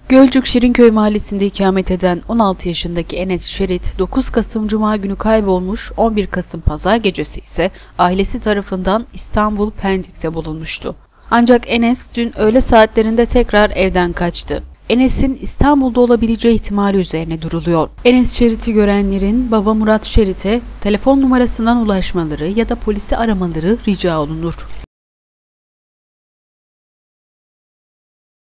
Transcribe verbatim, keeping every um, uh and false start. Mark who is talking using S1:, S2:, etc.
S1: Gölcük Şirinköy mahallesinde ikamet eden on altı yaşındaki Enes Şerit, dokuz Kasım Cuma günü kaybolmuş, on bir Kasım Pazar gecesi ise ailesi tarafından İstanbul Pendik'te bulunmuştu. Ancak Enes dün öğle saatlerinde tekrar evden kaçtı. Enes'in İstanbul'da olabileceği ihtimali üzerine duruluyor. Enes Şerit'i görenlerin baba Murat Şerit'e telefon numarasından ulaşmaları ya da polisi aramaları rica olunur.